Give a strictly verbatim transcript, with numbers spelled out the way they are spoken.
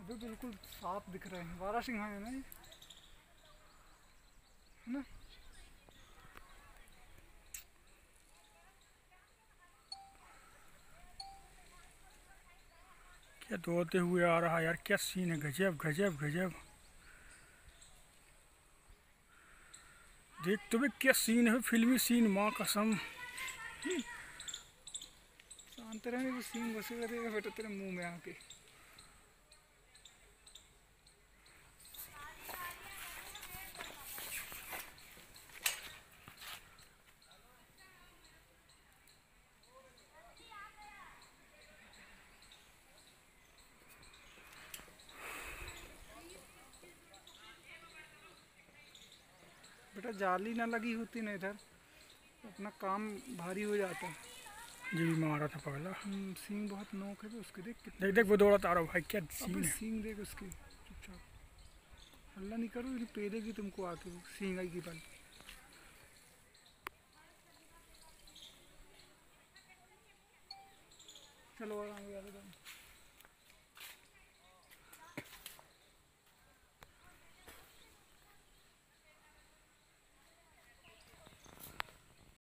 अभी बिल्कुल साफ दिख रहे हैं। बारह सिंह है ना ये, है ना? क्या दौड़ते हुए आ रहा यार, क्या सीन है, गजब गजब गजब। देख तुम्हें क्या सीन है, फिल्मी सीन, माँ कसम। शांत रहने को सीन घुसेगा देगा बेटा तेरे मुंह में आके। बेटा जाली ना लगी होती ना इधर, अपना काम भारी हो जाता। जी मारा था पगला। हम्म, सींग बहुत नोक है तो उसके देख कितने। देख देख वो दौड़ा तारा भाई, क्या सीन अबे है। सींग देख उसके, चुपचाप हल्ला नहीं करो, ये पेदेगी तुमको आके वो सींग आई की पल। चलो आराम से।